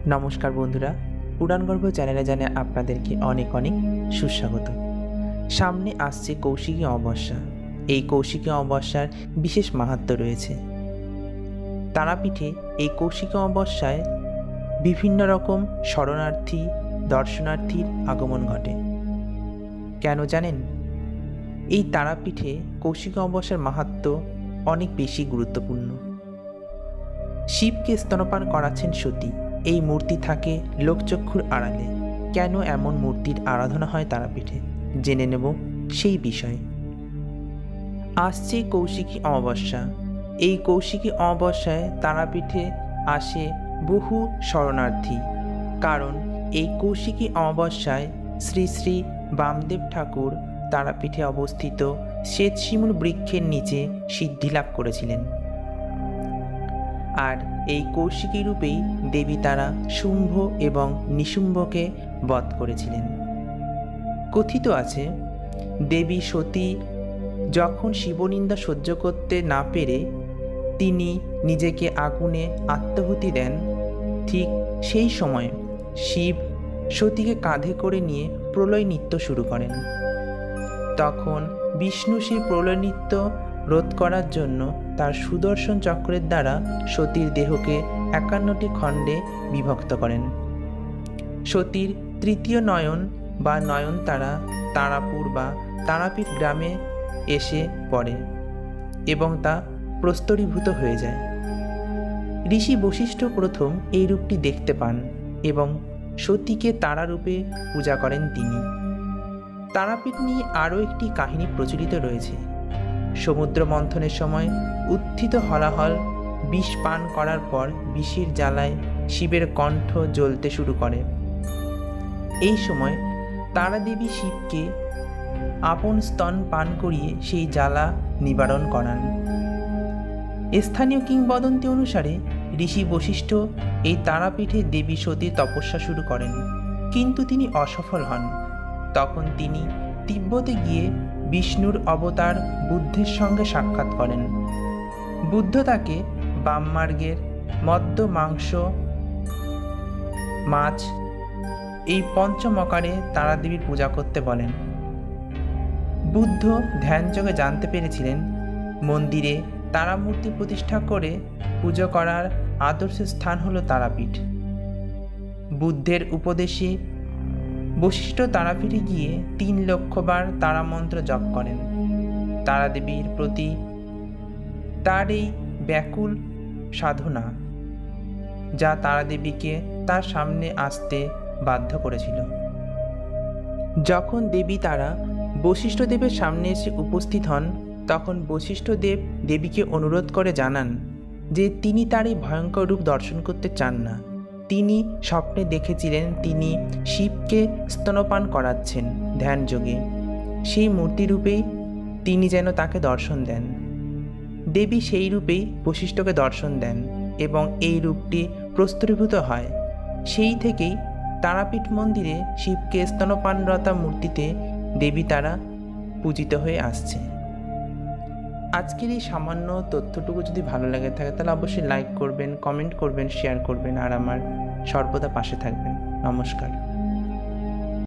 নমস্কার বন্ধুরা, পুরাণ গল্প চ্যানেলে জানে আপনাদেরকে অনেক অনেক সুস্বাগত। সামনে আসছে কৌশিকী অমাবস্যা। এই কৌশিকী অমাবস্যার বিশেষ মাহাত্ম্য রয়েছে। তারাপীঠে এই কৌশিকী অমাবস্যায় বিভিন্ন রকম শরণার্থী দর্শনার্থীর আগমন ঘটে। কেন জানেন? এই তারাপীঠে কৌশিকী অমাবস্যার মাহাত্ম্য অনেক বেশি গুরুত্বপূর্ণ। শিবকে স্তনপান করাচ্ছেন সতী। এই মূর্তি থাকে লোকচক্ষুর আড়ালে। কেন এমন মূর্তির আরাধনা হয় তারাপীঠে, জেনে নেব সেই বিষয়ে। আসছে কৌশিকী অমাবস্যা। এই কৌশিকী অমাবস্যায় তারাপীঠে আসে বহু শরণার্থী। কারণ এই কৌশিকী অমাবস্যায় শ্রী শ্রী বামদেব ঠাকুর তারাপীঠে অবস্থিত শ্বেতশিমুল বৃক্ষের নিচে সিদ্ধিলাভ করেছিলেন। আর এই কৌশিকী রূপেই দেবী তারা শুম্ভ এবং নিশুম্ভকে বধ করেছিলেন। কথিত আছে, দেবী সতী যখন শিবনিন্দা সহ্য করতে না পেরে তিনি নিজেকে আগুনে আত্মাহুতি দেন। ঠিক সেই সময় শিব সতীকে কাঁধে করে নিয়ে প্রলয় নৃত্য শুরু করেন। তখন বিষ্ণু সেই প্রলয় নৃত্য রোধ করার জন্য তার সুদর্শন চক্রের দ্বারা সতীর দেহকে 51টি খণ্ডে বিভক্ত করেন। সতীর তৃতীয় নয়ন বা নয়নতারা তারাপুর বা তারাপীঠ গ্রামে এসে পড়ে এবং তা প্রস্তরীভূত হয়ে যায়। ঋষি বশিষ্ঠ প্রথম এই রূপটি দেখতে পান এবং সতীকে তারা রূপে পূজা করেন তিনি। তারাপীঠ নিয়ে আরও একটি কাহিনী প্রচলিত রয়েছে। সমুদ্র মন্থনের সময় উত্থিত হলাহল বিষ পান করার পর বিষের জ্বালায় শিবের কণ্ঠ জ্বলতে শুরু করে। এই সময় তারা দেবী শিবকে আপন স্তন পান করিয়ে সেই জ্বালা নিবারণ করান। স্থানীয় কিংবদন্তি অনুসারে ঋষি বশিষ্ঠ এই তারাপীঠে দেবী সতীর তপস্যা শুরু করেন, কিন্তু তিনি অসফল হন। তখন তিনি তিব্বতে গিয়ে বিষ্ণুর অবতার বুদ্ধের সঙ্গে সাক্ষাৎ করেন। বুদ্ধ তাকে বামমার্গের মদ্য, মাংস, মাছ এই পঞ্চমকারে তারাদেবীর পূজা করতে বলেন। বুদ্ধ ধ্যানযোগে জানতে পেরেছিলেন মন্দিরে তারামূর্তি প্রতিষ্ঠা করে পুজো করার আদর্শ স্থান হল তারাপীঠ। বুদ্ধের উপদেশে বশিষ্ঠ তারাপীঠে গিয়ে 3 লক্ষ বার তারামন্ত্র জপ করেন। তারাদেবীর প্রতি তার এই ব্যাকুল সাধনা যা তারাদেবীকে তার সামনে আসতে বাধ্য করেছিল। যখন দেবী তারা বশিষ্ঠদেবের সামনে এসে উপস্থিত হন, তখন বশিষ্ঠদেব দেবীকে অনুরোধ করে জানান যে তিনি তার এই ভয়ঙ্কর রূপ দর্শন করতে চান না। তিনি স্বপ্নে দেখেছিলেন তিনি শিবকে স্তনপান করাচ্ছেন ধ্যানযোগে। সেই মূর্তিরূপেই তিনি যেন তাকে দর্শন দেন। দেবী সেই রূপেই বশিষ্ঠকে দর্শন দেন এবং এই রূপটি প্রস্তরীভূত হয়। সেই থেকেই তারাপীঠ মন্দিরে শিবকে স্তনপানরতা মূর্তিতে দেবী তারা পূজিত হয়ে আসছে। আজকের এই সামান্য তথ্যটুকু যদি ভালো লাগে থাকে তাহলে অবশ্যই লাইক করবেন, কমেন্ট করবেন, শেয়ার করবেন আর আমার সর্বদা পাশে থাকবেন। নমস্কার।